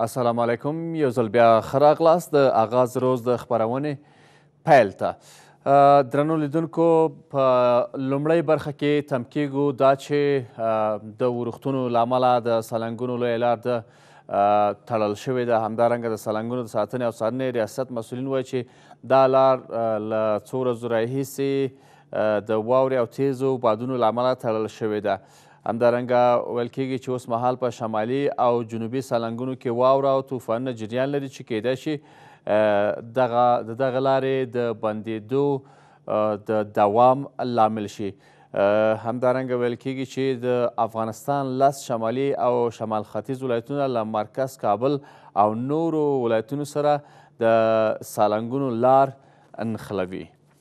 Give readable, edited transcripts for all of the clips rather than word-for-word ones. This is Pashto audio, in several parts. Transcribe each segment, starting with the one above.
السلام علیکم. یو ځل بیا ښه راغلاست د آغاز روز د خپرونې پیل ته. درنو لیدونکو، په لومړۍ برخه کې تم کیږو دا چې د ورښتونو له امله د سالنګونو لویه لار د تړل شوې ده. همدارنګه د سالنګونو د ساتنې او څارنې ریاست مسؤلین وایي چې دا لار له څو ورځو راهیسې د واورې او تیزو بادونو له امله تړل شوې ده. همدارنګه ویل کېږي چې اوس مهال په شمالي او جنوبي سالنګونو کې واوره او طوفانونه جریان لري چې کیدای شي د دغه لارې د بندېدو د دوام لامل شي. همدارنګه ویل کېږي چې د افغانستان 10 شمالي او شمال ختیځ ولایتونه له مرکز کابل او نورو ولایتونو سره د سالنګونو لار نښلوي.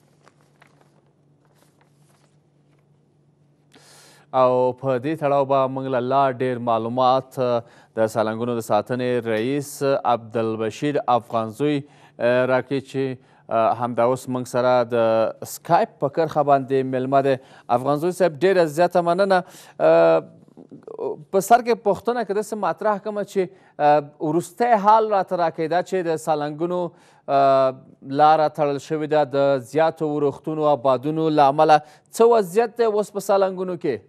او په دې تړاو به موږ له لا ډېر معلومات د سالنګونو د ساتنې رئیس عبدالبشیر افغانزوی راکړي چې همدا اوس موږ سره د سکایپ په کرښه باندې میلمه دی. افغانزوی صاحب، ډېره زیاته مننه. په سر کې پوښتنه که داسې مطرح کړمه چې وروستی حال راته راکړئ، دا چې د سالنګونو لاره تړل شوې ده د زیاتو ورښتونو او بادونو له امله، څه وضعیت دی اوس په سالنګونو کې؟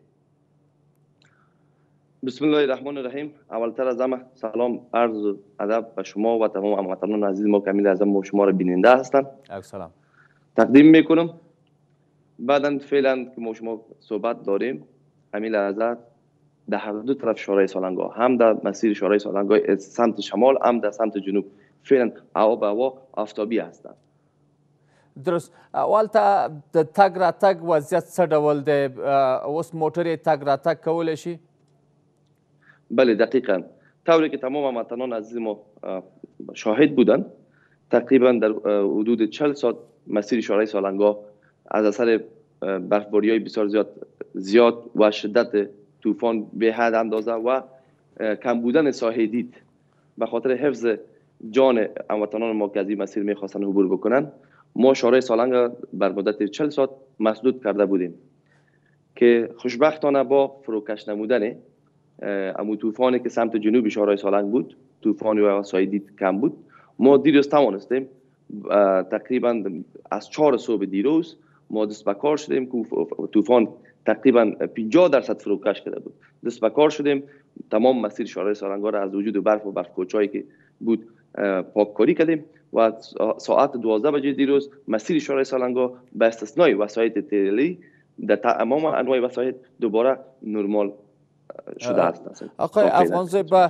بسم الله الرحمن الرحیم. اولتر از همه سلام عرض ادب به شما و تمام هموطنان عزیز ما که امیل اعظم و شما را بیننده هستند سلام تقدیم میکنم. بعدا فعلا که ما شما صحبت داریم، امیل اعظم در هر دو طرف شورای سالنگاه، هم در مسیر شورای سالنگاه سمت شمال هم در سمت جنوب، فعلا هوا به هوا آفتابی هستند. درست. والته د تګ راتګ وضعیت څه ډول دی؟ اوس موټر یې تګ راتګ کولی شي؟ بله، دقیقا طوری که تمام هموطنان عزیز ما شاهد بودند، تقریبا در حدود 40 ساعت مسیر شورای سالنگاه از اثر برفباری‌های بسیار زیاد و شدت طوفان به حد اندازه و کم بودن ساحه دید به خاطر حفظ جان هموطنان ما که از این مسیر میخواستن عبور بکنن، ما شورای سالنگ بر مدت 40 ساعت مسدود کرده بودیم که خوشبختانه با فروکش نمودن امو طوفانی که سمت جنوب شورای سالنگ بود، طوفانی و سایه دید کم بود، ما دیروز توانستیم تقریبا از 4 صبح دیروز ما دست به کار شدیم که طوفان تقریبا 50% فروکش کرده بود. دست به کار شدیم، تمام مسیر شورای سالنگ را از وجود برف و برف کوچه‌ای که بود پاککاری کردیم و ساعت 12 بجه دیروز مسیر شورای سالنگ به استثنای وسایط تیلی در تمام انواع وسایط دوباره نرمال شده است. آقای افغانزوی، به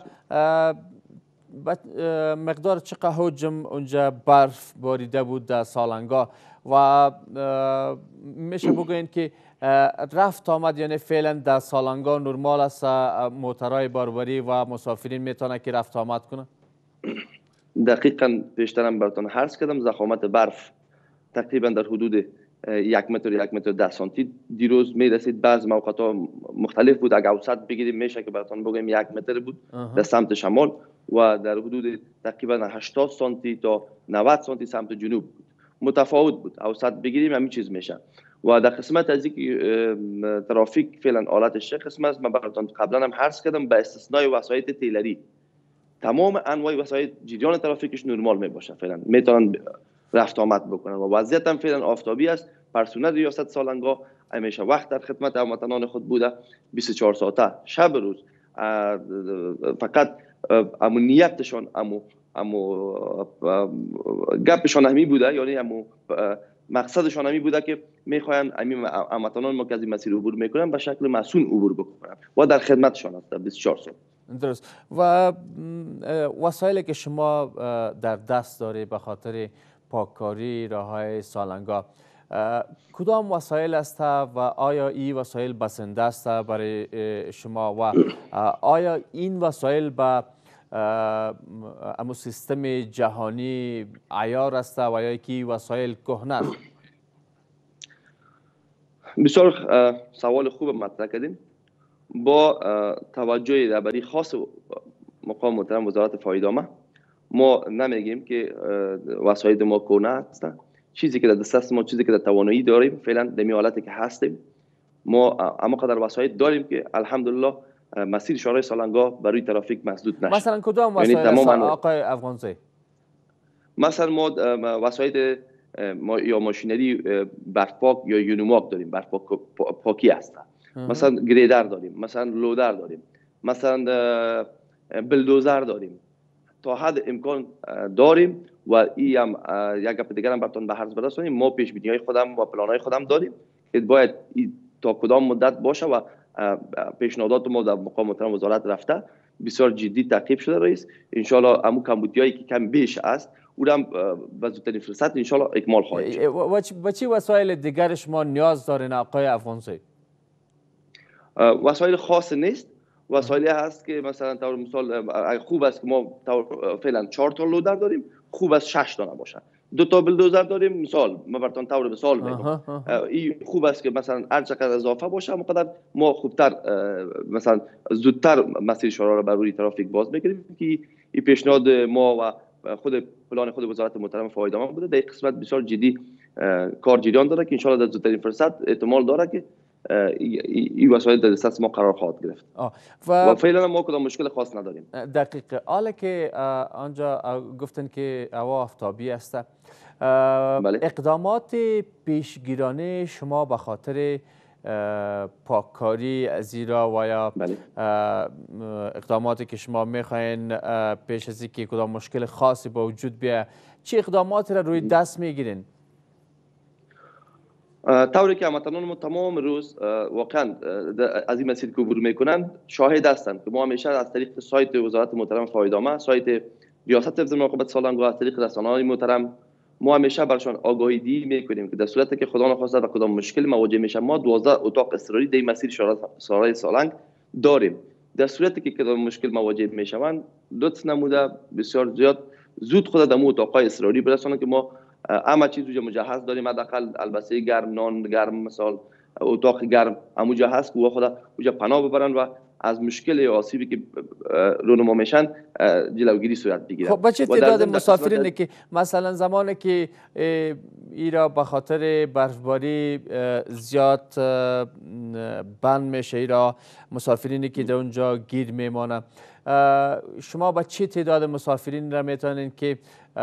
مقدار چقدر حجم اونجا برف باریده بود در سالنگا و میشه بگوین که رفت آمد، یعنی فعلا در سالنگا نرمال است، موترهای باربری و مسافرین میتونه که رفت آمد کنه؟ دقیقا پیشترم براتون عرض کردم، ضخامت برف تقریبا در حدود 1 متر 1 متر 10 سانتی دیروز میرسید. بعض موقعات مختلف بود. اگر اوسط بگیریم میشه که براتون بگم 1 متر بود در سمت شمال و در حدود تقریبا 80 سانتی تا 90 سانتی سمت جنوب بود. متفاوت بود. اوسط بگیریم همین چیز میشه. و در قسمت از اینکه ترافیک فعلا حالتش چه قسم است، من براتون قبلا هم عرض کردم، به استثنای وسایط تیلری تمام انواع وسایط جریان ترافیکش نرمال میباشه، فعلا میتونن رفت آمد بکنن و وضعیت هم فعلا آفتابی است. پرسنل ریاست سالنگاه همیشه وقت در خدمت هموطنان خود بوده، 24 ساعته شب روز. فقط امنیتشان گپشان همی بوده، یعنی مقصدشان همی بوده که میخواین هموطنان ما که از این مسیر عبور میکنن به شکل مسئول عبور بکنن و در خدمتشان هست 24 ساعت. درست. و وسایلی که شما در دست داری به خاطر پاککاری راههای سالنگا، کدام وسایل است و آیا این وسایل بسنده است برای شما و آیا این وسایل به امو سیستم جهانی عیار است و یا که وسایل کهنه است؟ بسیار سوال خوب مطرح کردیم. با توجه رهبری خاص مقام محترم وزارت فایدامه، ما نمیگیم که وسایل ما کهنه هستند. چیزی که در دست ما، چیزی که در توانایی داریم، فعلا در این حالتی که هستیم ما اما قدر وسایل داریم که الحمدلله مسیر شورای سالنگاه برای ترافیک مسدود نشه. مثلا کدام یعنی وسایل آقای افغانزی؟ مثلا ما وسایل یا ماشینری برفپاک یا یونیماک داریم، برفپاک پاکی هستن. مثلا گریدر داریم، مثلا لودر داریم، مثلا بلدوزر داریم، تا حد امکان داریم. و این هم یک گپ دیگر هم براتون به عرض برسونیم، ما پیش بینی های خودم و پلان های خودم داریم که باید تا کدام مدت باشه و پیشنهادات ما در مقام محترم وزارت رفته بسیار جدی تعقیب شده رئیس. انشالله همون کمبودیایی که کم بیش است او هم به زودترین فرصت انشالله اکمال خواهد شد. و چی وسایل دیگر شما نیاز دارین آقای افغانزی؟ وسایل خاص نیست، وسایلی هست که مثلا طور مثال خوب است که ما فعلا 4 تا لودر داریم، خوب است 6 تا نباشه. 2 تا بلدوزر داریم، مثال ما براتون طور مثال میگم، این خوب است که مثلا هر چقدر اضافه باشه همونقدر ما خوبتر مثلا زودتر مسیر شورا را بر روی ترافیک باز بگیریم که این پیشنهاد ما و خود پلان خود وزارت محترم فایده بوده. در قسمت بسیار جدی کار جریان داره که ان شاء الله در زودترین فرصت احتمال داره که این وسایل در دسترس ما قرار خواهد گرفت و فعلا ما کدام مشکل خاص نداریم. دقیقه. حالا که آنجا گفتن که هوا آفتابی است، اقدامات پیشگیرانه شما به خاطر پاککاری زیرا و یا اقداماتی که شما میخواین پیش از اینکه کدام مشکل خاصی با وجود بیاید چه اقداماتی را روی دست میگیرین؟ طوری که هموطنان تمام روز واقعا از این مسیر که عبور میکنند شاهد هستند که ما همیشه از طریق سایت وزارت محترم فایدامه، سایت ریاست حفظ مراقبت سالنگاه، از طریق رسانه‌های محترم ما همیشه برشان آگاهی دهی میکنیم که در صورتی که خدا نخواسته و کدام مشکل مواجه میشه ما 12 اتاق اضطراری در مسیر شورای سالنگ داریم. در صورتی که کدام مشکل مواجه میشوند لطف نموده بسیار زیاد زود خود در اتاقای اضطراری برسانند که ما همه چیز اونجا مجهز داریم، حداقل البسه گرم، نان گرم، مثلا اتاق گرم همونجا هست که خود اونجا پناه ببرن و از مشکل یا آسیبی که رونما میشن جلوگیری صورت بگیرن. خب بچه تعداد مسافرینه که مثلا زمانی که ایرا به خاطر برفباری زیاد بند میشه، ایرا مسافرینی که در اونجا گیر میمانه، شما با چه تعداد مسافرین را میتونین که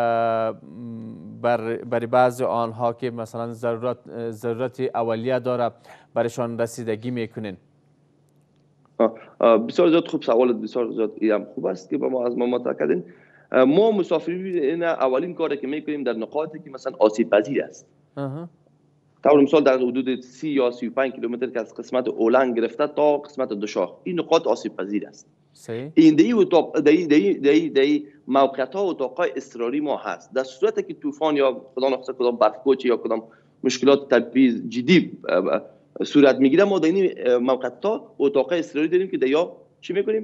برای بعضی آنها که مثلا ضرورت اولیه داره برایشان رسیدگی میکنین؟ بسیار زیاد خوب سوالت، بسیار زیاد هم خوب است که با ما از ما متأکدین. ما مسافرین اولین کاری که میکنیم در نقاطی که مثلا آسیب پذیر است. طور مثال در حدود 30 یا 35 کیلومتر که از قسمت اولنگ گرفته تا قسمت دوشاخ این نقاط آسیب پذیر است. این دی موقعیت ها و اتاقای اضطراری ما هست. در صورتی که طوفان یا خدا نخواسته کدام برفکوچ یا کدام مشکلات طبیعی جدی صورت میگیره ما در این موقعیت ها اتاقای اضطراری داریم که یا چی میکنیم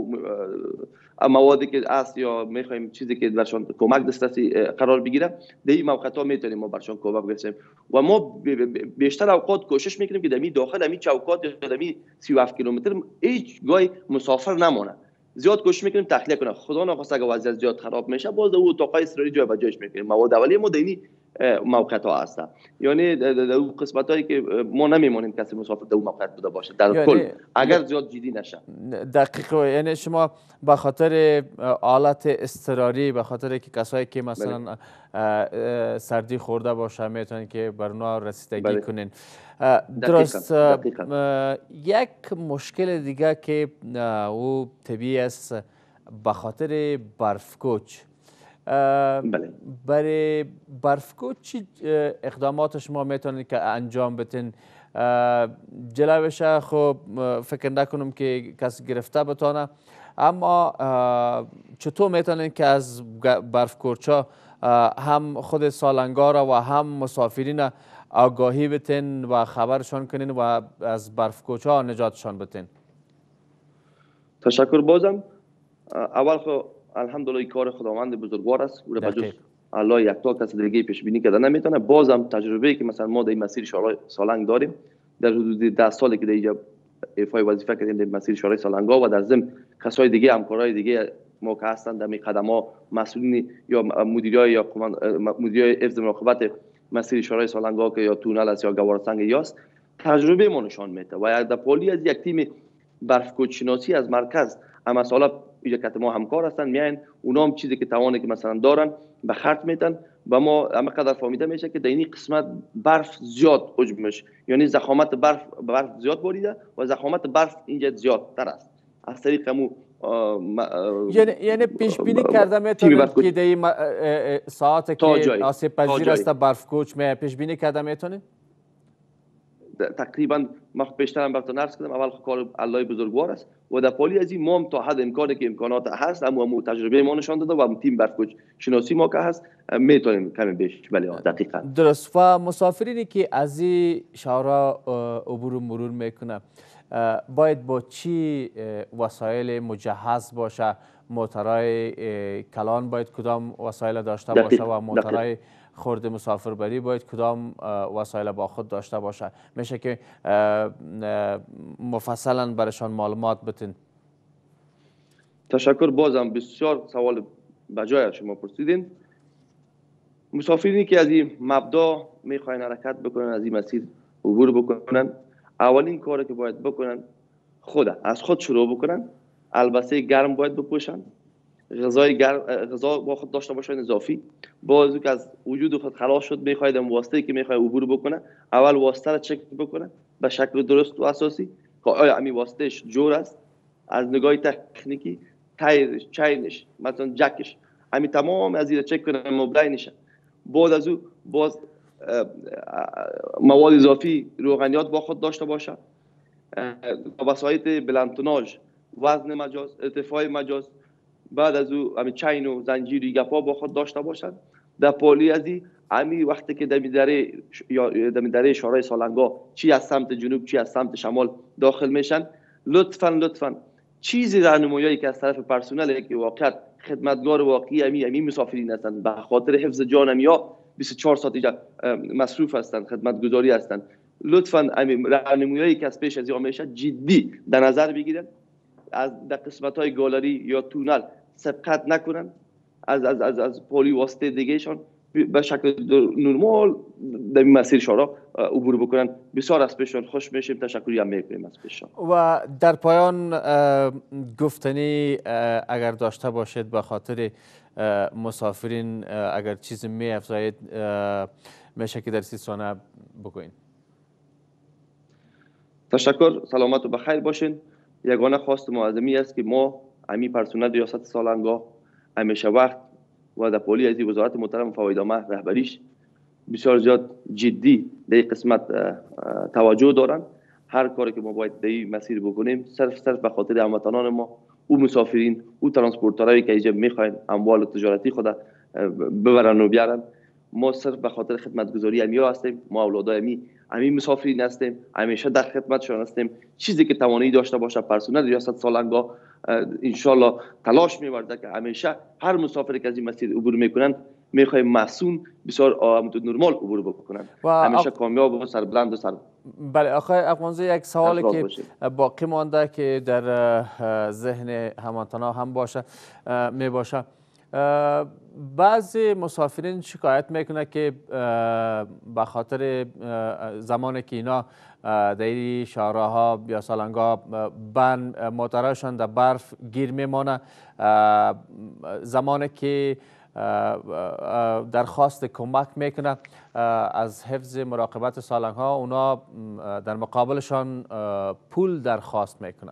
موادی که است یا میخوایم چیزی که برشان کمک دسترسی قرار بگیره در این موقعیت ها میتونیم ما برشان کمک برسیم و ما بیشتر اوقات کوشش میکنیم که در داخل همین چوکات یا در 37 کیلومتر هیچ گاهی مسافر نمونه. زیاد کوشش میکنیم تخلیه کنه. خدا نخواسته اگه وضعیت زیاد خراب میشه باز در اتاقای اضطراری جای به جایش میکنیم. مواد اولیه ما در این موقعیت ها هست، یعنی در اون قسمت هایی که ما نمیمونیم کسی مسافر در اون موقعیت بوده باشه در کل اگر زیاد جدی نشه. دقیقه. یعنی شما به خاطر حالت اضطراری، به خاطر که کسایی که مثلا سردی خورده باشه میتونن که بر اونها رسیدگی کنین. درست. یک مشکل دیگه که او طبیعی است به خاطر برفکوچ. برای برفکوچ چی اقدامات شما میتونید که انجام بدین؟ جلوش خب فکر نکنم که کسی گرفته بتانه، اما چطور میتونید که از برفکوچا هم خود سالنگار و هم مسافرین آگاهی بتین و خبرشان کنین و از برفکوچا نجاتشان بتین؟ تشکر. بازم اول خب الحمدلله کار خداوند بزرگوار است و به جز الله یکتا کسی دیگه پیش بینی کرده نمیتونه. بازم تجربه‌ای که مثلا ما در این مسیر شورای سالنگ داریم در حدود 10 سالی که در اینجا ایفای وظیفه کردیم در مسیر شورای سالنگا و در ضمن کسای دیگه همکارای دیگه ما که هستن در می قدم‌ها مسئولین یا مدیرای یا مدیرای حفظ مراقبت مسیر شورای سالنگا که یا تونل است یا گوارسنگ یاست تجربه ما نشان میده و در پالی از یک تیم برف کوچ شناسی از مرکز اما سالا ایجاد ما همکار هستن میاین اونا هم چیزی که توانی که مثلا دارن به خرج میتن و ما اما قدر فهمیده میشه که در این قسمت برف زیاد حجمش یعنی ضخامت برف زیاد باریده و ضخامت برف اینجا زیادتر است از طریق مو یعنی پیش بینی کرده میتونید که در این ساعت که آسیب پذیر است برف کوچ می پیش بینی کرده میتونید تقریبا ما پیشترم براتون عرض کردم اول کار الله بزرگوار است و در پالی از این ما تا حد امکانی که امکانات هست اما تجربه ما نشان داده و تیم برفکوچ شناسی ما که هست میتونیم کمی بیش بله دقیقاً درست و مسافرینی که از این شهرها عبور و مرور میکنه باید با چی وسایل مجهز باشه موترهای کلان باید کدام وسایل داشته باشه و موترهای خرد مسافربری باید کدام وسایل با خود داشته باشه میشه که مفصلا برشان معلومات بتین تشکر بازم بسیار سوال بجای شما پرسیدین مسافرینی که از این مبدا میخواین حرکت بکنن از این مسیر عبور بکنن اولین کاری که باید بکنن از خود شروع بکنن البسه گرم باید بپوشن غذا با خود داشته باشن اضافی بازو که از وجود خود خلاص شد میخواید واسطه که میخواد عبور بکنه اول واسطه رو چک بکنه به شکل درست و اساسی که آیا همین واسطهش جور است از نگاه تکنیکی تایرش چینش مثلا جکش همین تمام از این چک کنه مبلینشه بعد از او باز مواد اضافی روغنیات با خود داشته باشه وسایل بلندتوناژ وزن مجاز ارتفاع مجاز بعد از او همین چین و زنجیری گپا با خود داشته باشند در پالی از این وقتی که در دره شورای سالنگا چی از سمت جنوب چی از سمت شمال داخل میشن لطفاً چیزی راهنمایی که از طرف پرسنل که واقعا خدمتگار واقعی همین مسافرین هستند به خاطر حفظ جان یا 24 ساعت اینجا مصروف هستند خدمتگزاری هستند لطفاً راهنمایی که از پیش از این میشه جدی در نظر بگیرن از در قسمت‌های گالری یا تونل سبقت نکنن از پلی واسطه دیگهشان به شکل نرمال در مسیر شورا عبور بکنن بسیار از پیشان خوش میشیم تشکری هم میکنیم از پیشان و در پایان گفتنی اگر داشته باشید به خاطر مسافرین اگر چیزی می افزایید میشه که در 30 ثانیه بگوین تشکر سلامت و بخیر باشین یگانه خواست معظمی است که ما همین پرسنل ریاست سالنگا همیشه وقت و در پالی از وزارت محترم فوایدامه رهبریش بسیار زیاد جدی در این قسمت توجه دارن هر کاری که ما باید در این مسیر بکنیم صرف به خاطر هموطنان ما او مسافرین او ترانسپورترایی که اینجا میخواین اموال تجارتی خود ببرن و بیارن ما صرف به خاطر خدمتگزاری امیا هستیم ما اولادای همین مسافرین هستیم همیشه در خدمتشان هستیم چیزی که توانایی داشته باشه پرسنل ریاست سالنگا انشالله تلاش می‌ورده که همیشه هر مسافری که از این مسیر عبور میکنن میخوایم محسون بسیار نرمال عبور بکنن همیشه کامیاب و سربلند و سر بله آقای افغانزی یک سوالی که باقی مانده که در ذهن هموطنا هم باشه می باشه بعضی مسافرین شکایت میکنه که به خاطر زمانی که اینا در شهرها یا سالنگا موترهاشان در برف گیر میمانه زمانی که درخواست کمک میکنه از حفظ مراقبت سالنگها اونا در مقابلشان پول درخواست میکنه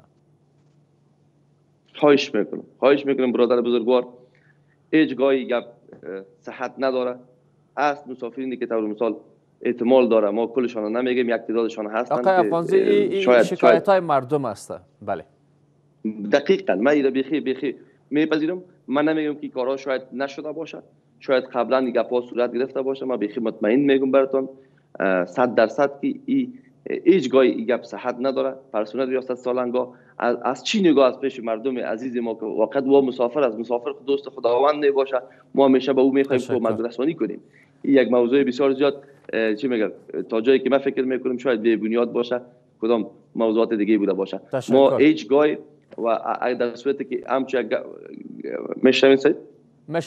خواهش میکنم برادر بزرگوار هیچ گاهی گپ صحت نداره است مسافرینی که طور مثال احتمال داره ما کلشان نمیگیم یک تعدادشان هستند آقای افغانزی این شکایت های مردم است بله دقیقاً من اینا بیخی میپذیرم من نمیگم که کارها شاید نشده باشد شاید قبلا این گپا صورت گرفته باشه من بیخی مطمئن میگم براتون 100% که هیچ گاهی این گپ صحت نداره پرسنل ریاست سالنگا از چی نگاه از پیش مردم عزیز ما که واقعا و مسافر از مسافر دوست خداوند نباشه ما همیشه به او میخوایم کمک رسانی کنیم این یک موضوع بسیار زیاد چی میگم تا جایی که من فکر میکنم شاید بی بنیاد باشه کدام موضوعات دیگه بوده باشه ما هیچ گاهی و اگر در صورتی که همچه میشنوین سید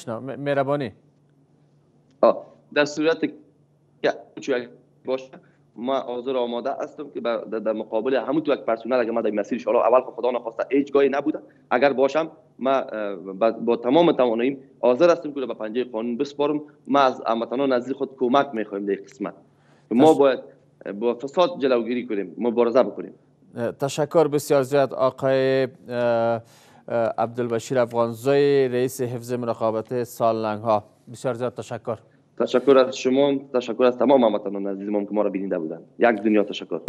مهربانی در صورتی که باشه ما حاضر آماده هستم که در مقابل همون تو یک پرسنل اگر ما در مسیر شالا اول خدا نخواسته هیچ گاهی نبوده اگر باشم ما با تمام تواناییم حاضر هستم که به پنجه قانون بسپارم. ما از هموطنان نزدیک خود کمک میخوایم در قسمت ما باید با فساد جلوگیری کنیم، مبارزه بکنیم. تشکر بسیار زیاد آقای عبدالبشیر افغانزوی رئیس حفظ مراقبت سالنگ ها. بسیار زیاد تشکر. تشکر از شما، تشکر از تمام هموطنان عزیزم که ما را بیننده بودند. یک دنیا تشکر.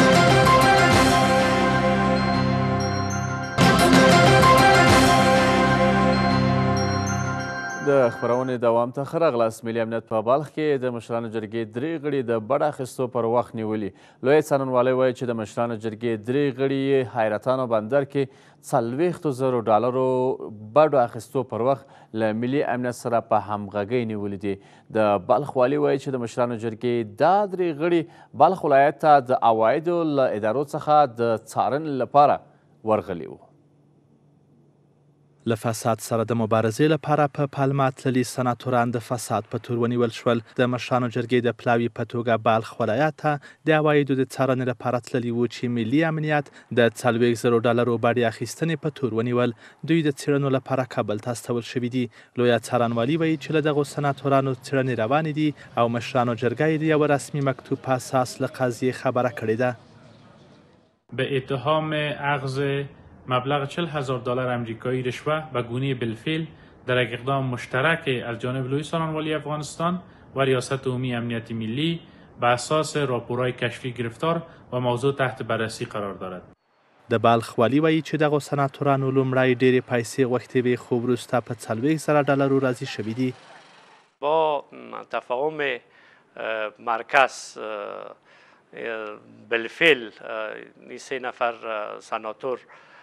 د خبرونې دوام ته ښه راغلاست. ملي امنیت په بلخ کې د مشرانو جرګې درې غړي د بډ اخیستو پر وخت نیولي. لوی څارنوالۍ وایي چې د مشرانو جرګې درې غړي یې حیرتانو بندر کې $40,000 بډو اخیستو پر وخت له ملي امنیت سره په همغږۍ نیولي دي. د بلخ والي وایي چې د مشرانو جرګې دا درې غړي بلخ ولایت ته د عوایدو له ادارو څخه د څارنې لپاره ورغلي وو. له فساد سره د مبارزې لپاره په پالما تللي سناتوران د فساد په تور ونیول شول. د مشرانو جرګې د پلاوي په توګه بلخ ولایت ته د عوایدو د څارنې لپاره تللي وو چې ملي امنیت د $40,000 بډې اخیستنې په تور ونیول. دوی د څېړنو لپاره کابل ته استول شوي دي. لویه څارنوالي وایي چې له دغو سناتورانو څېړنې روانې دي او مشرانو جرګه یې د یوه رسمي مکتوب په اساس له قضیې خبره کړې ده. به اتهام اخذ مبلغ $40,000 امریکایی رشوه و گونه بالفعل در یک اقدام مشترک از جانب لوی سالنوالی افغانستان و ریاست عمومی امنیت ملی به اساس راپورهای کشفی گرفتار و موضوع تحت بررسی قرار دارد. د بلخ والي وایي چې دغو سناتورانو لومړی ډېرې پیسې غوښتې وې خو وروسته په $40,000 راضي شوي دي. با تفاهم مرکز بالفعل 3 نفر سناتور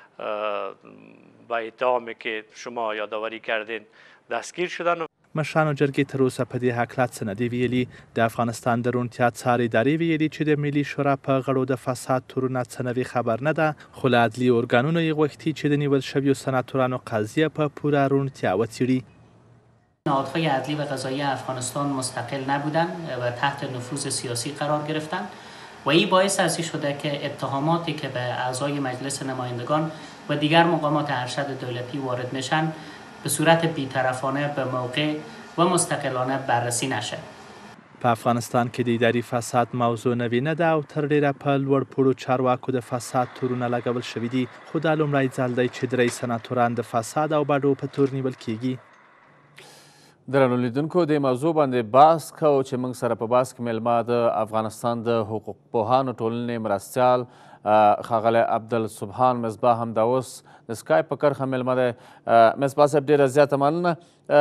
با اتهامی که شما یادآوری کردین دستگیر شدن. مشرانو جرګې تر اوسه په دې هکله څه نه دي ویلي. د افغانستان د روڼتیا څار ادارې ویلي چې د ملي شورا په غړو د فساد تورونه څه نوي خبر نه ده، خو له عدلي ارګانونو یې غوښتي چې د نیول شویو سناتورانو قضیه په پوره روڼتیا وڅېړي. نهادهای عدلی و قضایی افغانستان مستقل نبودند و تحت نفوذ سیاسی قرار گرفتند و این باعث از این شده که اتهاماتی که به اعضای مجلس نمایندگان و دیگر مقامات ارشد دولتی وارد میشن به صورت بی‌طرفانه به موقع و مستقلانه بررسی نشه. په افغانستان کې د اداري فساد موضوع نوې نه ده او تر ډیره په لوړ پوړو چارواکو د فساد تورونه لګول شوي دي، خو دا لومړی ځل دی چې درې سناتوران د فساد او بډو په تور نیول کیږي. درنو لیدونکو د موضوع باندې بحث کوو چې موږ سره په بحث کې میلمه د افغانستان د حقوق پوهانو ټولنې مرستیال ښاغلی عبدالسبحان مصباح هم دا اوس د سکایپ په کرښه میلمه دی. مصباح صاحب ډېره زیاته مننه.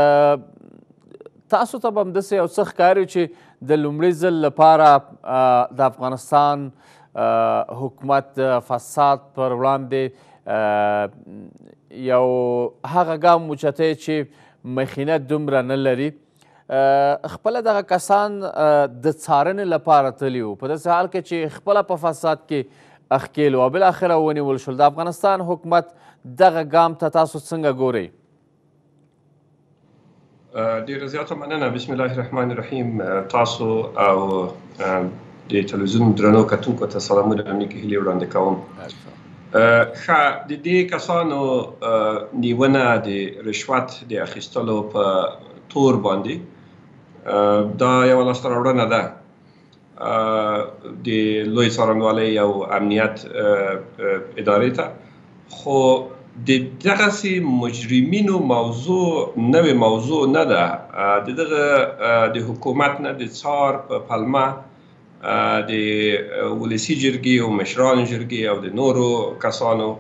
تاسو ته به همداسې یو څه ښکاري چې د لومړي ځل لپاره د افغانستان حکومت د فساد پر وړاندې یو هغه ګام اوچتی چې مخینه دومره نه لري. خپله دغه کسان د څارنې لپاره تللي وو په داسې حال کې چې خپله په فساد کې اخکیل او بالاخره ونیول شول. د افغانستان حکومت دغه ګام ته تاسو څنګه ګورئ؟ ډېره زیاته مننه. بسم الله الرحمن الرحیم. تاسو او د تلویزیون درنو کتونکو ته سلامونه نیکې هیلې وړاندې کوم. ښه، د دې کسانو نیونه د رشوت د اخیستلو په تور باندې دا یوه لاسته راوړنه ده د لوی څارنوالۍ او امنیت ادارې ته، خو د دغسې مجرمینو موضوع نوې موضوع نه ده. د دغه د حکومت نه د څار په پلمه د ولسي جرګې او مشرانو جرګې او د نورو کسانو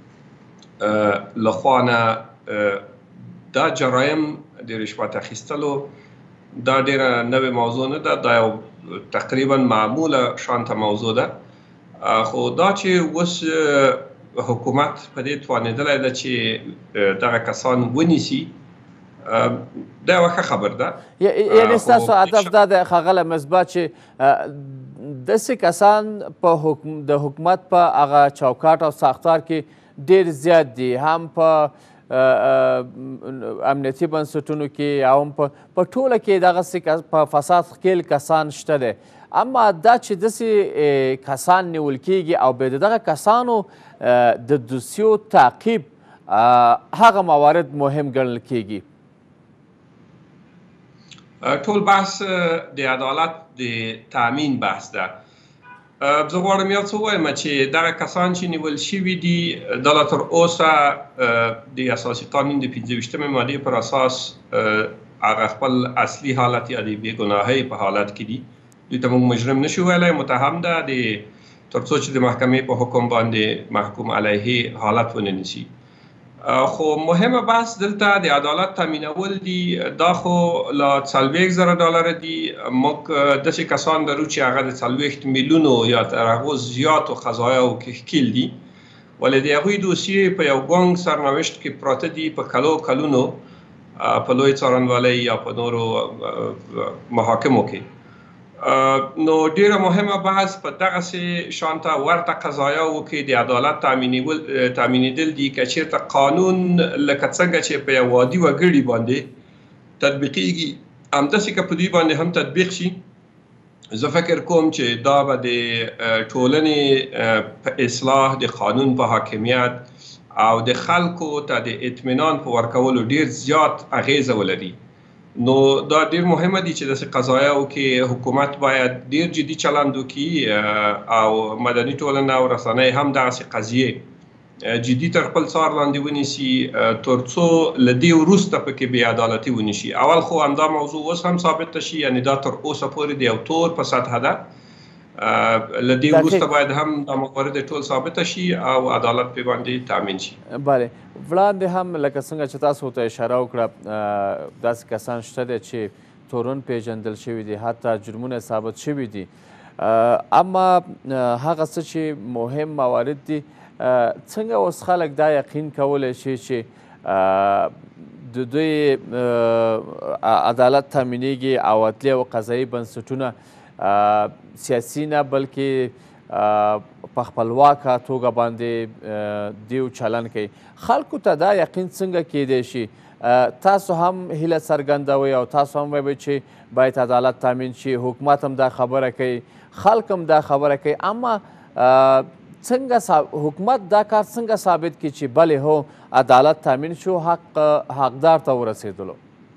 لخوا نه دا جرایم د رشوت اخیستلو دا ډېره نوې موضوع نه ده. دا یو تقریبا معموله شانته موضوع ده، خو دا چې اوس حکومت په دې توانېدلی ده چې دغه کسان ونیسي دا یوه ښه خبر ده. یعنې ستاسو هدف دا دی ښاغلی مصباح چې داسې کسان د حکومت په هغه چوکاټ او ساختار کې ډېر زیات دي، هم په امنیتي بنسټونو کې او هم په ټوله کې دغسې په فساد ښکېل کسان شته دی. اما دا چې داسې کسان نیول کېږي او بیا د دغه کسانو د دوسیو تعقیب هغه موارد مهم ګڼل کېږي. ټول بحث د عدالت د تامین بحث ده. زه غواړم یو څه ووایم چې دغه کسان چې نیول شوي دي دا لا تر اوسه د اساسي قانون د 25مې مادې پر اساس هغه خپل اصلي حالت یا د بېګناهۍ په حالت کې دي. دوی ته موږ مجرم نشو ویلی، متهم ده تر څو چې د محکمې په حکم باندې محکوم علیه حالت ونه نیسي. خو مهمه بحث دلته د عدالت تامینول دي. دا خو لا 40,000 ډالر دي. موږ داسې کسان لرو چې هغه د 40 میلیونو یا تر هغو زیاتو قضایاو کې ښکیل دي، ولې د هغوی دوسیې په یو ګونګ سرنوشت کې پراته دي په کلونو په لوی څارنوالۍ یا په نورو محاکمو کې. نو ډیره مهمه بحث په دغسې شانته ورته قضایاو کې د عدالت تامینېدل دي که چېرته قانون لکه څنګه چې په یو عادي وګړي باندې تطبیقیږي همداسې که په دوی باندې هم تطبیق شي، زه فکر کوم چې دا به د ټولنې په اصلاح، د قانون په حاکمیت او د خلکو ته د اطمینان په ورکولو ډیر زیات اغیزه ولري. نو دا ډیر مهمه دي چې داسې قضایاو کې حکومت باید ډیر جدي چلند وکړي او مدني ټولنه او رسنۍ هم دغسې قضیې جدي تر خپل څار لاندې ونیسي تر څو له دې وروسته پکې بې عدالتي ونه شي. اول خو همدا موضوع اوس هم ثابته شي، یعنې دا تر اوسه پورې د یو تور په سطحه ده. له دې وروسته باید هم دا موارد ټول ثابته شي او عدالت پې باندې تامین شي. بله، وړاندې هم لکه څنګه چې تاسو ته اشاره وکړه داسې کسان شته دی چې تورن پیژندل شوي دي، حتی جرمونه ثابت شوي دي. اما هغه څه چې مهم موارد دي څنګه اوس خلک دا یقین کولی شي چې د دوی عدالت تامینېږي او عدلي او قضایي بنسټونه سیاسي نه بلکې په خپلواکه توګه باندې دیو چلن کوي؟ خلکو ته دا یقین څنګه کیدی شي؟ تاسو هم هیله څرګندوئ او تاسو هم وایئ چې باید عدالت تامین شي، حکومت هم دا خبره کوي، خلک هم دا خبره کوي. اما څنګه حکومت دا کار څنګه ثابت کړي چې بلې هو عدالت تامین شو، حقدار ته ورسېدلو؟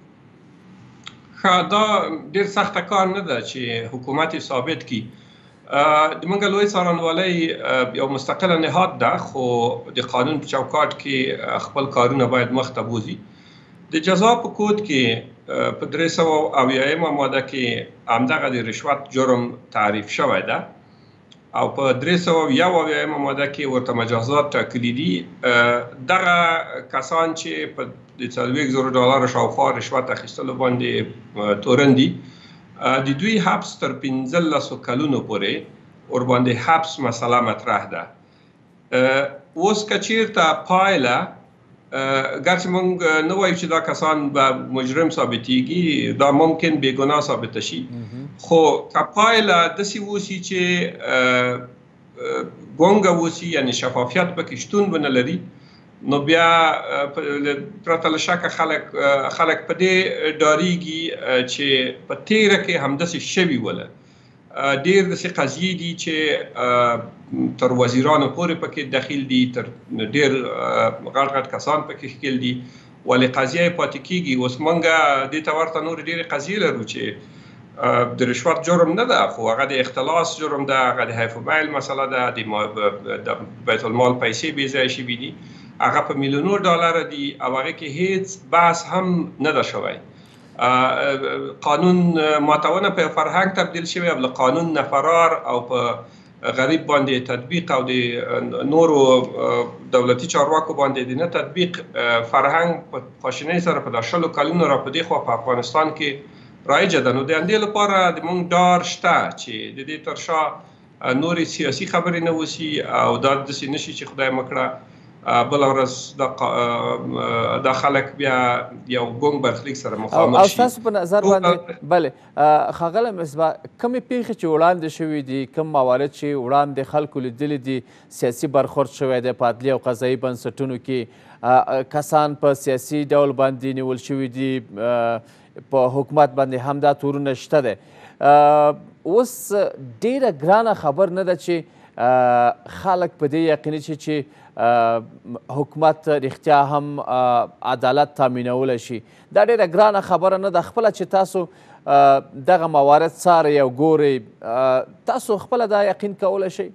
دا ډیر سخته کار نه ده چې حکومت ثابت کړي. د موږ لوی څارنوالۍ یو مستقله نهاد ده، خو د قانون په چوکاټ کې خپل کارونه باید مخته بوځي. د جزا په کود کې په 370 ماده کې همدغه د رشوت جرم تعریف شوی ده او په 301 ماده کې ورته مجازات ټاکلي دي. دغه کسان چې په د 40,000 ډالر شاوخوا رشوت اخیستلو باندې تورن دي، د دوی حبس تر 15 کلونو پورې ورباندې حبس مسله مطرح ده. اوس که چېرته پایله ګرچې موږ نه وایو چې دا کسان به مجرم ثابتېږي، دا ممکن بېګناه ثابته شي، خو که پایله داسې اوسي چې ګونګه اوسي، یعنې شفافیت پکې شتون ونه لري، نو بیا پرته له شکه خلک په دې ډارېږي چې په تیره کې همداسې شوي وله. ډېر داسې قضیې دي چې تر وزیرانو پورې پکې دخیل دي، تر ډېر غټ کسان پکې ښکیل دي، ولې قضیه یې پاتې کېږي. اوس موږ دې ته ورته نورې ډېرې قضیې لرو چې د رشوت جرم نه ده، خو هغه د اختلاس جرم ده، هغه د حیف المیل مسله ده، د بیت المال پیسې بې ځایه شوي دي، هغه په میلیونو ډالر دي او هغې کې هیڅ بحث هم نه ده شوی. قانون ماتونه په فرهنګ تبدیل شوی او له قانون نه فرار او په غریب باندې تطبیق او د نورو دولتي چارواکو باندې د نه تطبیق فرهنګ په خواشینۍ سره په 10 کلونو را په دې خوا په افغانستان کې رایجه ده. نو د همدې لپاره د موږ ډار شته چې د دې تر شا نورې سیاسي خبرې نه وسي او دا داسې نه شي چې خدای مه کړه بله ورځ دا خلک بیا یو ګونګ برخلیک سره مخامخ او شي. ستاسو په نظر باندې بلې ښاغلی مصباح کومې پیښې چې وړاندې شوي دي کوم موارد چې وړاندې خلکو لیدلي دي سیاسي برخورد شوی دی په عدلي او قضایي بنسټونو کې کسان په سیاسي ډول باندې نیول شوي دي په حکومت باندې هم دا تورونه شته دی اوس ډیره ګرانه خبر نه ده چې خلک په دې یقیني شي چې حکومت رښتیا هم عدالت تامینولی شي دا ډیره ګرانه خبره نه ده خپله چې تاسو دغه موارد څارئ او ګورئ تاسو خپله دا یقین کولی شئ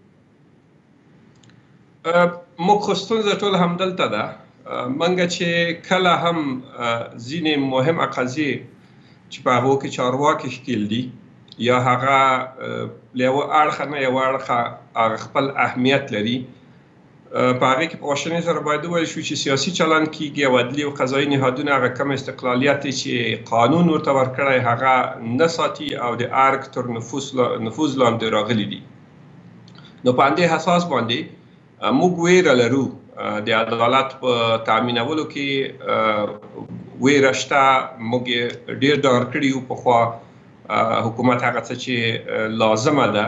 موږ خو ستونزه ټول همدلته ده موږ چې کله هم ځینې مهمه قضیې چې په هغو کې چارواکي ښکیل دي یا هغه له یوه اړخه نه یوه اړخه هغه خپل اهمیت لري په هغې کې په واشنۍ سره باید وویل شو چې سیاسي چلند کېږي او عدلي او قضایي نهادونه هغه کم استقلالیت چې قانون ورته ورکړی هغه نه ساتي او د ارګ تر نفوذ لاندې راغلي دي نو په همدې اساس باندې موږ ویره لرو د عدالت په تامینولو کې ویره شته موږ یې ډېر ډار کړي یو پخوا حکومت هغه څه چې لازمه ده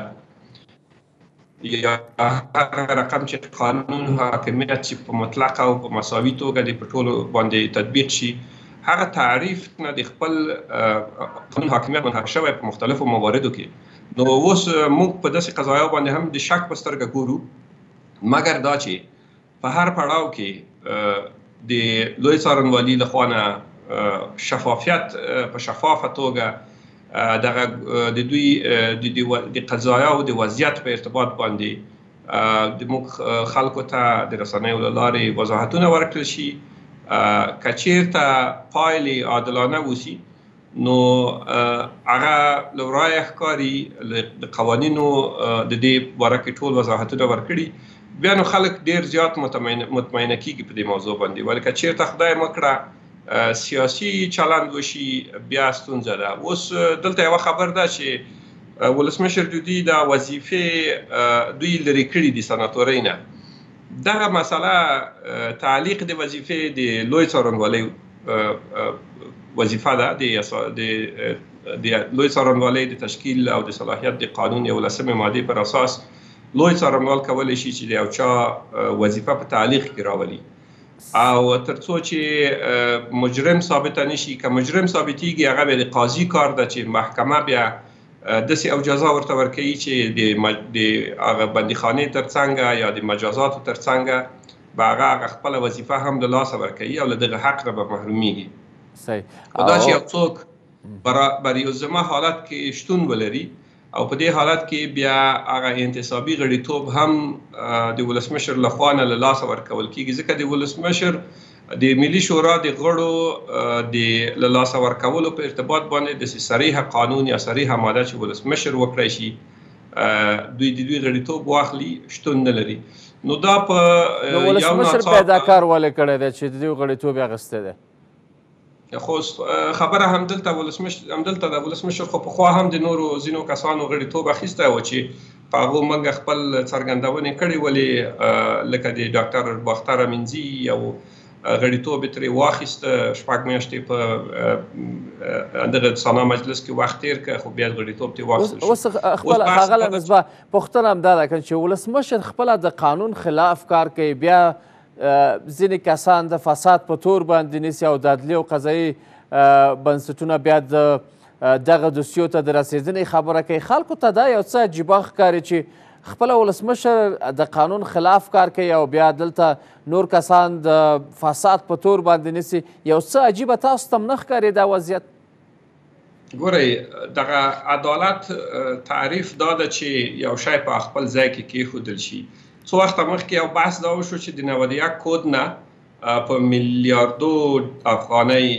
یا هغه رقم چې قانون حاکمیت چې په مطلقه او په مساوي توګه د په ټولو باندې تطبیق شي هغه تعریف نه د خپل قانون حاکمیت منحق شوی په مختلفو مواردو کې نو اوس موږ په داسې قضایاو باندې هم د شک په سترګه ګورو مګر دا چې په هر پړاو کې د لوی څارنوالي لخوا نه شفافیت په شفافه توګه دغه د دوی د قضایاو د وضعیت په ارتباط باندې د موږ خلکو ته د رسنیو له لارې وضاحتونه ورکړل شي که چیرته پایلې عادلانه اوسي نو هغه له ورایه ښکاري د قوانینو د دې باره کې ټول وضاحتونه ورکړي بیا نو خلک ډېر زیات مطمئنه کېږي په دې موضوع باندې ولې که چیرته خدای مکړه سیاسي چلند وشي بیا ستونزه ده اوس دلته یوه خبر ده چې ولسمشر دوی دا وظیفې دوی لرې کړي دي سناتورۍ نه دغه مسله تعلیق د وظیفې د لوی څارنوالۍ وظیفه ده د لوی څارنوالۍ د تشکیل او د صلاحیت د قانون 11 مادې پر اساس لوی څارنوال کولی شي چې د یو چا وظیفه په تعلیق کې راولي او ترڅو چې مجرم ثابته نشي که مجرم ثابتېږي هغه بیا د قاضي کار ده چې محکمه بیا داسې او جزا ورته ورکوي چې د هغه بندیخانې ترڅنګه یا د مجازاتو ترڅنګه به هغه خپله وظیفه هم د لاسه ورکوي او له دغه حق نه به محرومیږي خو دا چې یو څوک بر یو ذمه حالت کې شتون ولري او په دې حالت کې بیا هغه انتصابي غړیتوب هم د ولسمشر لخوا نه له لاسه ورکول کېږي ځکه د ولسمشر د ملي شورا د غړو د له لاسه ورکولو په ارتباط باندې د صریحه قانون یا صریحه ماده چې ولسمشر وکړی شي دوی د دوی غړیتوب واخلي شتون نه لري نو دا په نو ولسمشر بیا دا کار ولې کړی دی چې د دوی غړیتوب یې اخیستی دی خو خبره همدلته د ولسمشر خو پخوا هم د نورو ځینو کسانو غړیتوب اخیستی و چې په هغو موږ خپل څرګندونې کړې ولې لکه د ډاکټر باختر امینځي یو غړیتوب یې ترې واخیسته 6 میاشتې په دغه سنا مجلس کې وخت تېر کړ خو بیا غړیتوب ترې واخیستل شو اوس خپله ښاغلی مصباح پوښتنه همدا ده که چې ولسمشر خپله د قانون خلاف کار کوي بیا ځینې کسان د فساد په تور باندې نیسي او د عدلي او قضایي بنسټونه بیا دغه دوسیو ته د رسېدنې خبره کوي خلکو ته دا یو څه عجیبه ښکاري چې خپله ولسمشر د قانون خلاف کار کوي او بیا دلته نور کسان د فساد په تور باندې نیسي یو څه عجیبه تاسو ته هم نه ښکاري دا وضعیت ګورئ دغه عدالت تعریف دا ده چې یو شی په خپل ځای کې کېښودل شي څو وخته مخکې یو بحث دا وشو چې د 91 کود نه په میلیاردو افغانۍ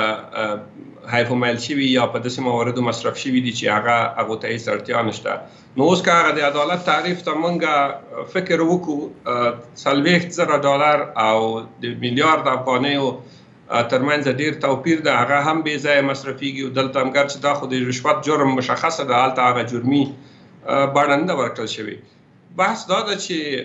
حیفومیل شوي یا په داسې مواردو مصرف شوي دي چې هغو ته هېڅ اړتیا نشته نو اوس که هغه د عدالت تعریف ته موږ فکر وکړو $40,000 او د میلیارد افغانیو ترمنځ ډېر توپیر ده هغه هم بې ځایه مصرفیږي او دلته هم ګرچې دا خو د رشوت جرم مشخصه ده هلته هغه جرمي بڼه نه ده ورکړل شوې بحث دا ده چې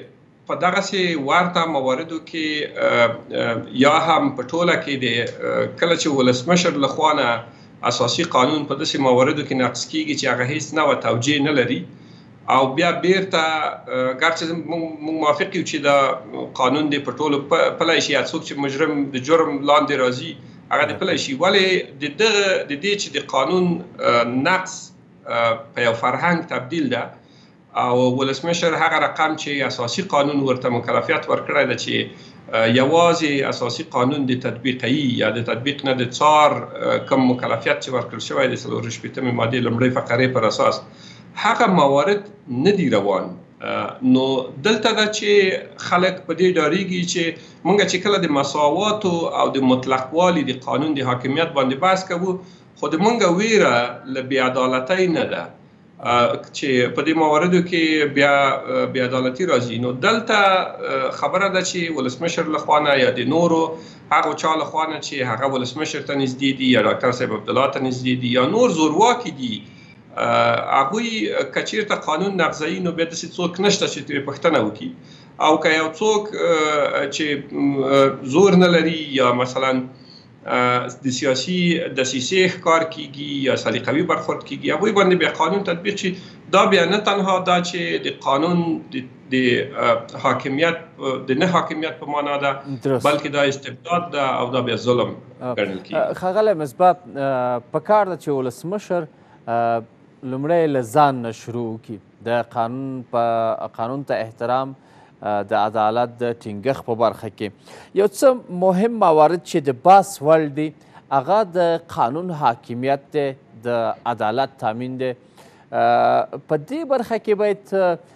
په دغسې ورته مواردو کې یا هم په ټوله کې د کله چې ولسمشر لخوا نه اساسي قانون په داسې مواردو کې نقض کیږي چې هغه هیڅ نوع توجیه نه لري او بیا بیرته ګرچې موږ موافق یو چې دا قانون دی په ټولو پلی شي، څوک چې مجرم د جرم لاندې راځي هغه د پلی شي، ولې د دې چې د قانون نقض په یو فرهنګ تبدیل ده او ولسمشر هغه رقم چې اساسي قانون ورته مکلفیت ورکړی ده چې یوازې اساسي قانون د تطبیقي یا د تطبیق نه د څار کم مکلفیت چې ورکړل شوی د 4شپېتمې مادې لومړۍ فقرې پر اساس هغه موارد نه دي روان. نو دلته ده چې خلک په دې ډاریږي چې موږ چې کله د مساواتو او د مطلق والي د قانون د حاکمیت باندې بحث کوو خو د موږ ویره له بې عدالتۍ نه ده چې په دې مواردو کې بیا بې عدالتي راځي. نو دلته خبره ده چې ولسمشر لخوا نه یا د نورو هغو چا لخوا نه چې هغه ولسمشر ته نږدې دي یا ډاکټر صاحب عبدالله ته نږدې دي یا نور زورواکي دي، هغوی که چېرته قانون نقضوي نو بیا داسې څوک نشته چې ترې پوښتنه وکړي، او که یو څوک چې زور نه لري یا مثلا د سیاسي دسیسې ښکار کیږي یا سلیقوي برخورد کیږي هغوی باندې بیا قانون تطبیق شي، دا بیا نه تنها دا چې د قانون د حاکمیت د نه حاکمیت په معنا ده بلکې دا استبداد ده او دا بیا ظلم ګڼل کیږي. ښاغلی مصباح پکار ده چې ولسمشر لومړی له ځان نه شروع کړي، د قانون ته احترام، د عدالت د ټینګښت په برخه کې یو څه مهم موارد چې د بحث وړ دي هغه د قانون حاکمیت دی، د عدالت تامین دی. په دې برخه کې باید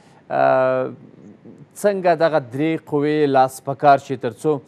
څنګه دغه درې قوې لاس په کار شي تر څو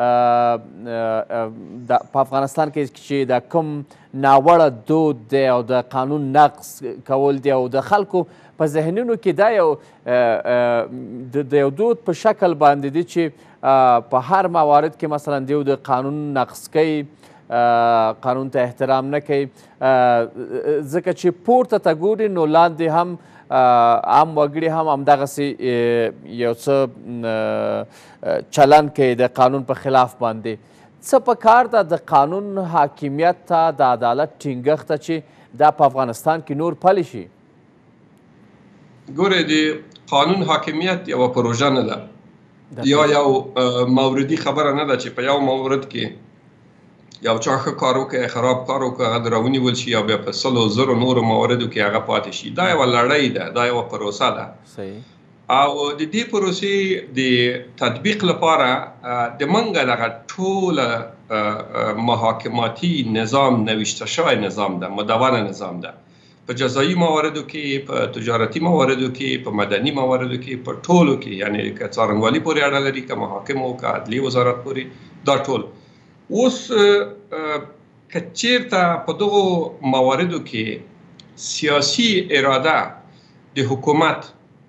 په افغانستان کې چې د کوم ناوړه دود دی او د قانون نقض کول دی او د خلکو په ذهنونو کې دا یو د یو دود په شکل باندې دی چې په هر موارد کې مثلا دیو د قانون نقض کوي، قانون ته احترام نه کوي، ځکه چې پورته ته ګوري نو لاندې هم عام وګړي هم همدغسې یو څه چلن کوي د قانون په خلاف باندې. څه پکار ده د قانون حاکمیت ته د عدالت ټینګښت ته چې دا په افغانستان کې نور پلی شي؟ ګوره د قانون حاکمیت یوه پروژه نه ده یا یو موردي خبره نه ده چې په یو مورد کې یو چا ښه کار وکړي خراب کار وکړي هغه د راونیول شي او بیا په 100,000 نورو موردو کې هغه پاتې شي. دا یوه لړۍ ده، دا یوه پروسه ده او د دې پروسې د تطبیق لپاره د موږ دغه ټوله محاکماتي نظام نوشته شوی نظام ده، مدونه نظام ده، په جزایي مواردو کې، په تجارتي مواردو کې، په مدني مواردو کې، په ټولو کې، یعنی که څارنوالي پورې اړه لري، که محاکمو، که عدلي وزارت پورې، دا ټول. اوس که چېرته په دغو مواردو کې سیاسي اراده د حکومت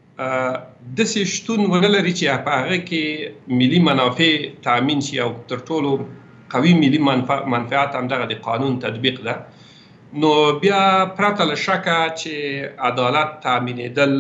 داسې شتون ونه لري چې په هغه کې ملي منافع تامین شي او تر ټولو قوي ملي منفعت همدغه د قانون تطبیق ده، نو بیا پرته له شکه چې عدالت تامینېدل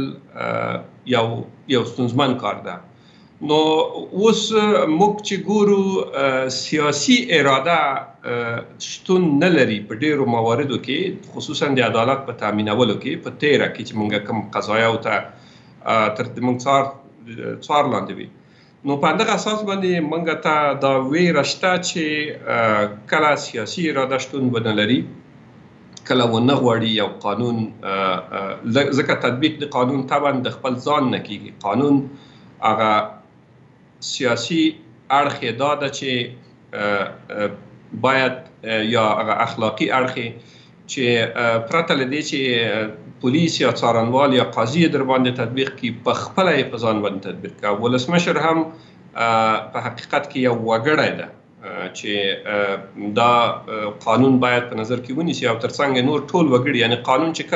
یو ستونزمن کار ده. نو اوس موږ چې ګورو سیاسي اراده شتون نه لري په ډېرو مواردو کې، خصوصا د عدالت په تامینولو کې، په تیره کې چې موږ کوم قضایاو ته تر موږ څار لاندې وي. نو په همدغه اساس باندې موږ ته دا ویره شته چې کله سیاسي اراده شتون ونه لري، کله ونه غواړي یو قانون، ځکه تطبیق د قانون طبعا د خپل ځان نه کیږي، قانون هغه سیاسي اړخ یې دا ده چې باید یا هغه اخلاقي اړخ چې پرته له دې چې پولیس یا څارنوال یا قاضي در باندې تطبیق کړي، په خپله یې په ځان باندې تطبیق کړي. ولسمشر هم په حقیقت کې یو وګړی ده چې دا قانون باید په نظر کې ونیسي او ترڅنګ نور ټول وګړي، یعنی قانون چې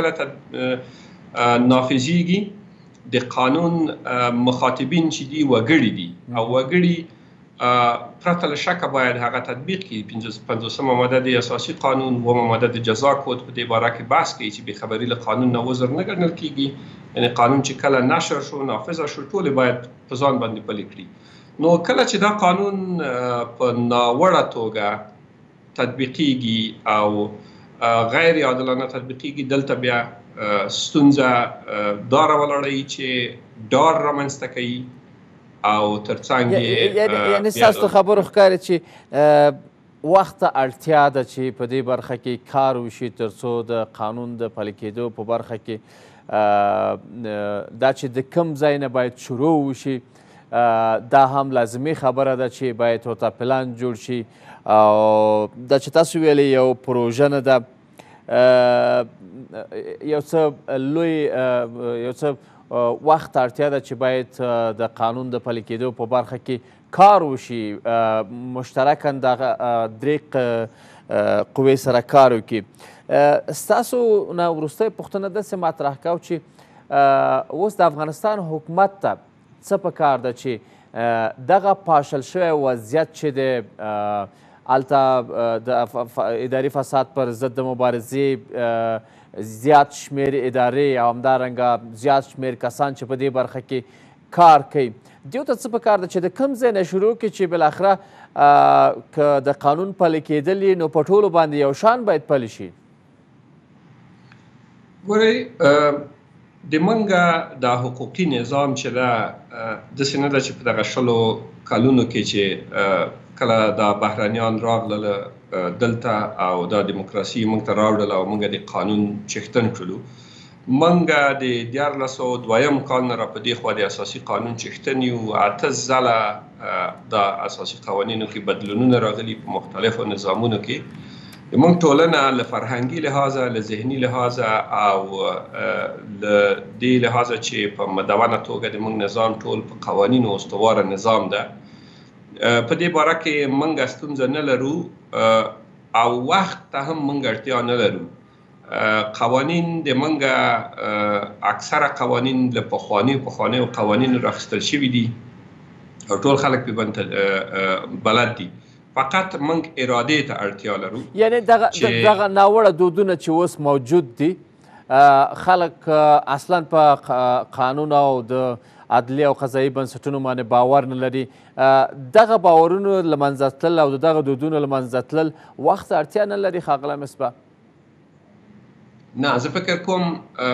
کله نافذیږي د قانون مخاطبین چې دي وګړي دي او وګړي پرته له شکه باید هغه تطبیق کړي. 50مه ماده د اساسي قانون، 9مه ماده د جزا کود په دې باره کې بحث کوي چې بېخبري له قانون نه عذر نه ګڼل کېږي. یعنې قانون چې کله نشر شو، نافذه شو، ټولې باید په ځان باندې پلي کړي. نو کله چې دا قانون په ناوړه توګه تطبیقیږي او غیر عادلانه تطبیقیږي، دلته بیا ستونزه دا راولاړوي چې ډار رامنځته کوي او ترڅنګ یعنی ستاسو خبرو ښکاري چې وخت ته اړتیا ده چې په دې برخه کې کار وشي تر څو د قانون د پلي کېدو په برخه کې دا چې د کم ځای نه باید شروع وشي دا هم لازمي خبره ده چې باید ورته پلان جوړ شي او دا چې تاسو ویلې یو پروژه نه ده، یو څه لوی یو څه وخت اړتیا ده چې باید د قانون د پلي کېدو په برخه کې کار وشي، مشترکاً دغه درې قوې سره کار وکړي. ستاسو نه وروستی پوښتنه داسې مطرح کوو چې اوس د افغانستان حکومت ته څه پکار ده چې دغه پاشل شوی وضعیت چې دی هلته د اداري فساد پر ضد د مبارزې زیات شمیر ادارې او همدارنګه زیات شمیر کسان چې په دې برخه کې کار کوي، دیو ته څه پکار ده چې د کوم ځای نه شروع کړي چې بالاخره که د قانون پلي کېدل یې نو په ټولو باندې یو شان باید پلي شي؟ ګورئ، د منګه دا حقوقي نظام چې ده داسې نه ده چې په دغه 20 کلونو کې چې کله دا بهرنیان راغلل دلته او دا دیموکراسي موږ ته راوړل او موږ د قانون چښتن کړلو. موږ د 1402 کال نه را په دې خوا د اساسي قانون چښتن یو. 8 ځله دا اساسي قوانینو کې بدلونونه راغلي په مختلفو نظامونو کې. موږ ټولنه له فرهنګي لحاظه، له ذهني لحاظه او له دې لحاظه چې په مدونه توګه د موږ نظام ټول په قوانینو استواره نظام ده، په دې باره کې موږ ستونزه نه لرو او وخت ته هم موږ اړتیا نه لرو. قوانین د موږ اکثره قوانین له پخوانیو قوانینو راخیستل شوي دي او ټول خلک پې باندې بلد دي، فقط موږ ارادې ته اړتیا لرو. یعنې دغه ناوړه دودونه چې اوس موجود دي، خلک اصلا په قانون او د عدلي او قضایي بنسټونو باندې باور نه لري. دغه باورونو له منځه تلل او د دغه دودونو له منځه تلل وخت اړتیا نه لري ښاغلی مصباح؟ نه، زه فکر کوم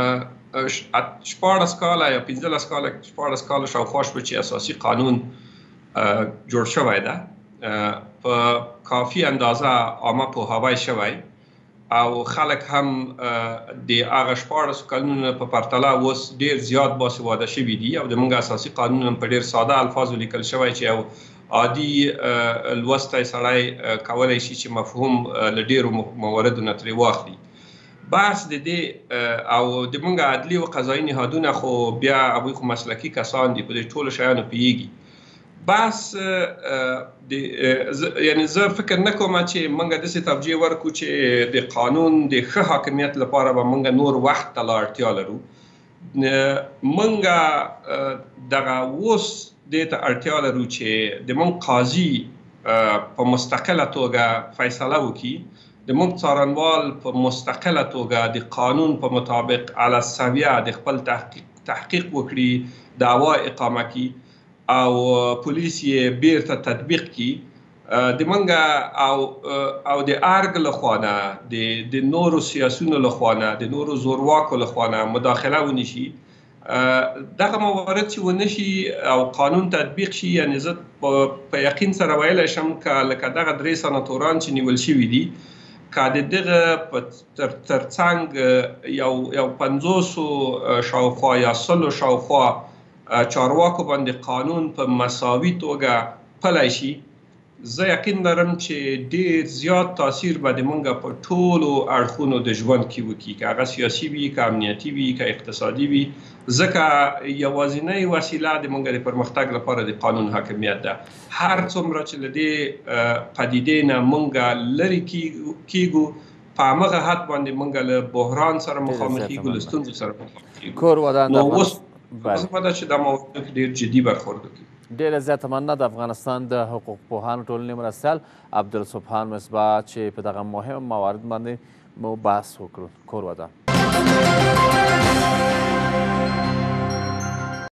14 کاله یا 15 کاله 14 کاله شاوخوا شوه چې اساسي قانون جوړ شوی ده، په کافي اندازه عامه پوهاوی شوی او خلک هم د هغه 14 کلونو په پرتله اوس ډېر زیات باسواده شوي دي او د موږ اساسي قانون هم په ډېر ساده الفاظو لیکل شوی چې یو عادي لوستی سړی کولی شي چې مفهوم له ډېرو مواردو نه ترې واخلي. بحث د دې او د موږ عدلي او قضایي نهادونه خو بیا هغوی خو مسلکي کسان دي، په دې ټولو شیانو پوهېږي. بحث یعنی زه فکر نه کوم چې موږ داسې توجیه ورکړو چې د قانون د ښه حاکمیت لپاره به موږ نور وخت ته لا اړتیا لرو. موږ دغه اوس دې ته اړتیا لرو چې د موږ قاضي په مستقله توګه فیصله وکړي، د موږ څارنوال په مستقله توګه د قانون په مطابق علی السویه د خپل تحقیق وکړي، دعوا اقامه کړي او پولیس یې بیرته تطبیق کړي. د منګه او د ارګ لخوا نه د نورو سیاسونو لخوا نه د نورو زورواکو لخوا نه مداخله ونشي. دغه موارد چې ونه شي او قانون تطبیق شي، یعنې زه په یقین سره ویلی شم که لکه دغه 3 سناتوران چې نیول شوي دي، که د دغه ترڅنګ یو 50 شاوخوا یا 100 شاوخوا چارواکو باندې قانون په مساوي توګه پلی شي، زه یقین لرم چې ډېر زیات تاثیر به د موږ په ټولو اړخونو د ژوند کې وکړي، که هغه سیاسي وي، که امنیتي وي، که اقتصادي وي، ځکه یوازینۍ وسیله د موږ د پرمختګ لپاره د قانون حاکمیت ده. هر څومره چې له دې پدیدې نه موږ لرې کیږو، په همغه حد باندې موږ له بحران سره مخامخ کیږو، له ستونزو سره مخامخ کیږو. نو اوس لازمه ده چې دا موضوع ډېر جدي برخورد وکړي. ډېره زیاته مننه د افغانستان د حقوق پوهانو ټولنې مرستیال عبدالسبحان مصباح چې په دغه مهم موارد باندې مو بحث وکړو. کور ودان.